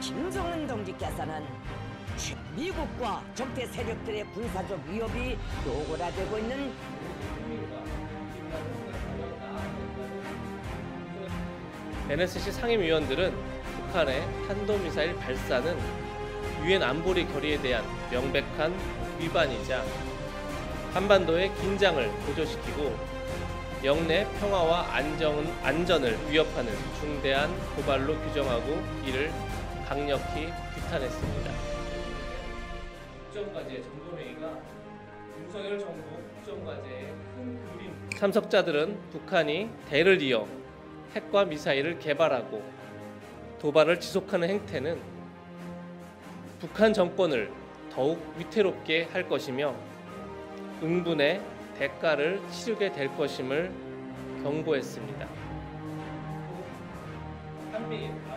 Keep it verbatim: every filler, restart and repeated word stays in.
김정은 동지께서는 미국과 적대 세력들의 군사적 위협이 노골화되고 있는 엔에스씨 상임위원들은 북한의 탄도미사일 발사는 유엔 안보리 결의에 대한 명백한 위반이자 한반도의 긴장을 고조시키고 영내 평화와 안정은, 안전을 위협하는 중대한 고발로 규정하고 이를 강력히 비탄했습니다. 국정과제 점검회의가 윤석열 정부 국정과제의 큰 그림. 참석자들은 북한이 대를 이어 핵과 미사일을 개발하고 도발을 지속하는 행태는 북한 정권을 더욱 위태롭게 할 것이며 응분의 대가를 치르게 될 것임을 경고했습니다. 한미